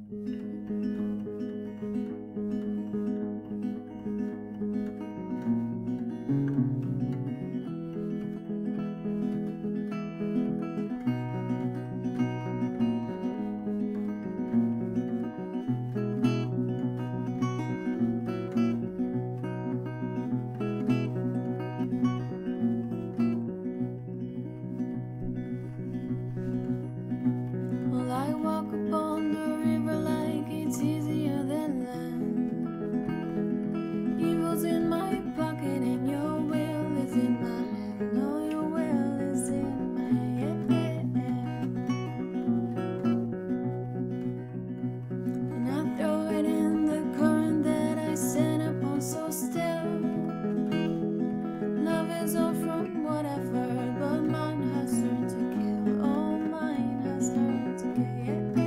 In my pocket and your will is in my hand. No, your will is in my hand. And I throw it in the current that I stand upon so still. Love is all from what I've heard, but mine has turned to kill. Oh, mine has turned to kill.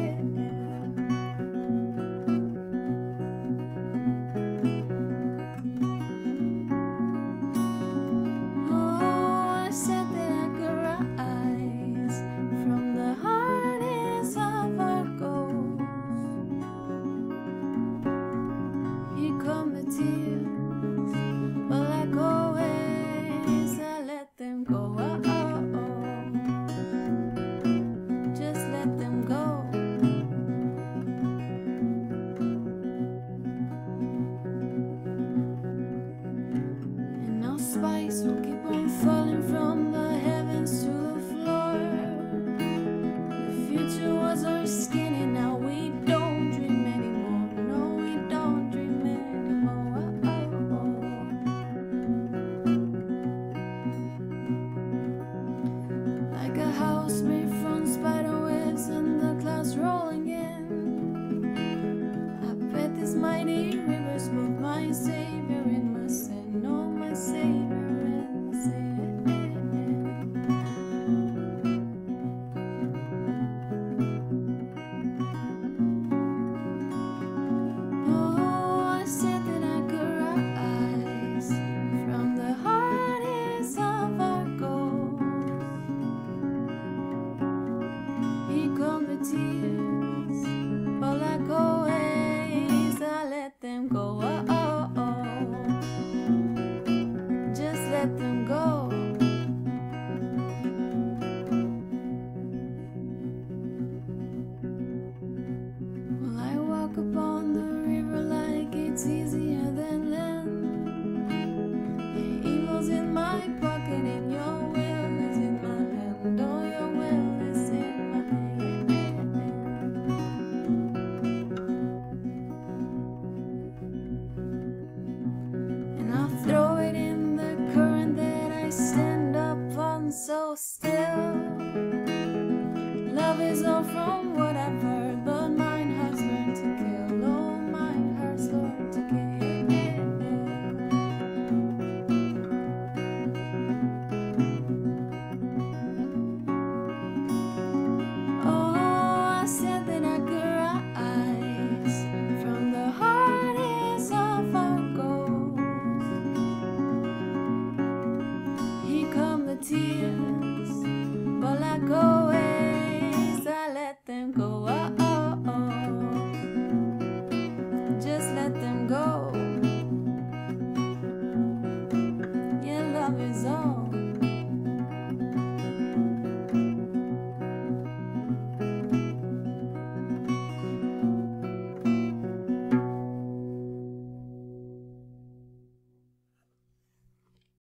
But like always, I let them go. Just let them go. And now spice will keep on falling from the heavens to the floor. The future was our skin, and now we don't dream anymore. No, we don't dream anymore. Like a house made from spider webs and the clouds rolling in, I bet these mighty rivers both my savior and my sin. Oh, my savior and my sin. Oh, I said that I could rise from the hardest of our goals. Here come the tears, but like always, I let them go. Just let them go. Well, I walk upon the river like it's easier than land. The evil's in my pocket and your will is in my hand. Oh, your will is in my hand. And I'll throw it in the current that I stand up on so still. Love is all from what I've heard, but mine has learned to kill. Oh, mine has learned to kill. Oh, I said that I could rise from the hardest of our goals. Here come the tears, but like always, I let them go. Just let them go. Yeah, love is all.